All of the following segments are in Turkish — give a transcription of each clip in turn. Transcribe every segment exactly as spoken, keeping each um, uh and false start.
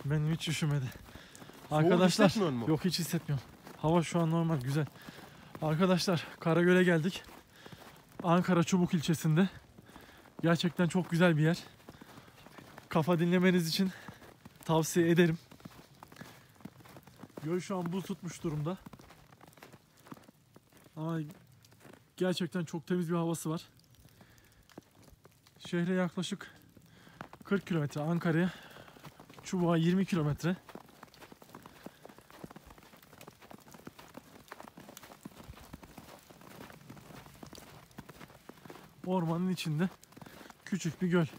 Benim hiç üşümedi. Arkadaşlar hissetmiyor musun? yok, hiç hissetmiyorum. Hava şu an normal, güzel. Arkadaşlar Karagöl'e geldik. Ankara Çubuk ilçesinde. Gerçekten çok güzel bir yer. Kafa dinlemeniz için tavsiye ederim. Göl şu an buz tutmuş durumda. Ama gerçekten çok temiz bir havası var. Şehre yaklaşık kırk kilometre, Ankara'ya, Çubuk'a yirmi kilometre. Ormanın içinde küçük bir göl.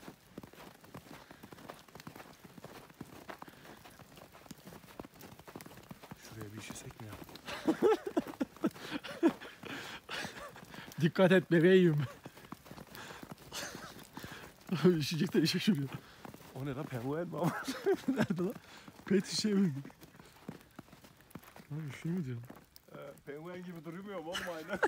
Şuraya bir işesek mi ya? Dikkat et bebeğim. Üşüyecek de şaşırıyor. O ne lan, penguen mi ama? Nerede lan? Pet şişe mi? Lan üşüyor mu diyorum? Ee, penguen gibi durmuyor mu oğlum aynen?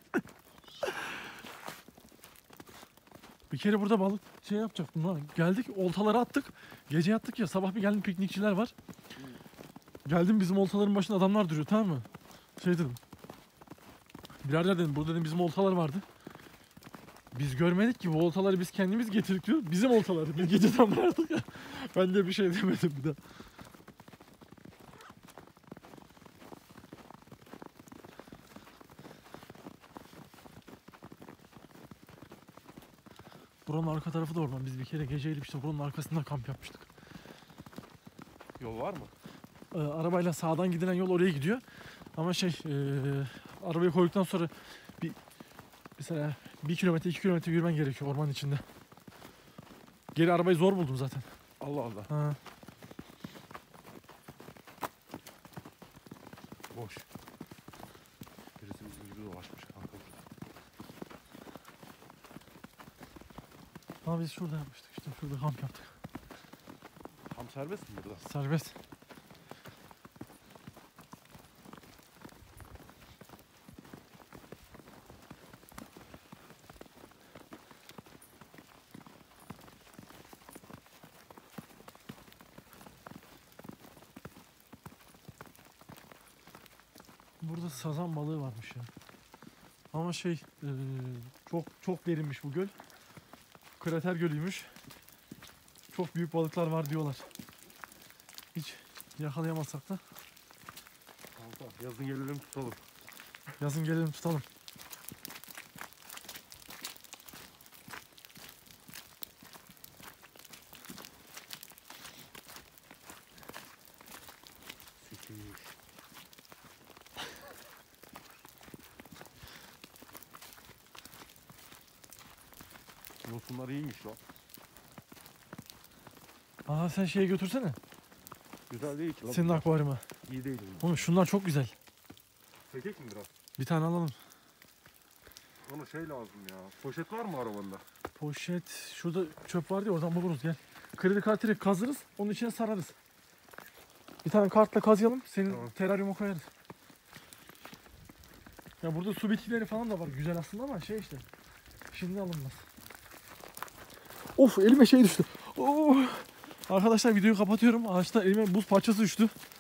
Bir kere burada balık şey yapacaktım lan. Geldik, oltaları attık. Gece yattık ya, sabah bir geldim, piknikçiler var. Geldim, bizim oltaların başında adamlar duruyor, tamam mı? Şey dedim. Birader dedim, burada dedim bizim oltalar vardı. Biz görmedik ki, bu oltaları biz kendimiz getirdik diyor. Bizim oltaları. Biz geceden vardık ya. Ben de bir şey demedim bir daha. Buranın arka tarafı da orman. Biz bir kere gece gelip işte buranın arkasında kamp yapmıştık. Yol var mı? Ee, arabayla sağdan gidilen yol oraya gidiyor. Ama şey, e, arabayı koyduktan sonra bir mesela bir kilometre, iki kilometre yürümen gerekiyor ormanın içinde. Geri arabayı zor buldum zaten. Allah Allah. Ha. Boş. Birisi bizim gibi dolaşmış kanka burada. Ama biz şurada yapmıştık işte. Şurada kamp yaptık. Tam serbest mi burada? Serbest. Burada sazan balığı varmış ya. Ama şey, e, çok çok derinmiş bu göl. Krater gölüymüş. Çok büyük balıklar var diyorlar. Hiç yakalayamazsak da Kanka yazın gelelim tutalım. yazın gelelim tutalım. Sekiz. Yosunlar iyiymiş lan. Aa, sen şeye götürsene. Güzel değil ki lan. Senin akvaryuma. İyi değil mi? Oğlum şunlar çok güzel. Çekek mi biraz? Bir tane alalım. Bana şey lazım ya. Poşet var mı arabanda? Poşet. Şurada çöp var diye, oradan buluruz, gel. Kredi kartıyla kazırız. Onun içine sararız. Bir tane kartla kazıyalım. Senin Tamam. teraryuma koyarız. Ya burada su bitkileri falan da var. Güzel aslında ama şey işte. Şimdi alınmaz. Of, elime şey düştü. Oh. Arkadaşlar videoyu kapatıyorum. Ağaçta elime buz parçası düştü.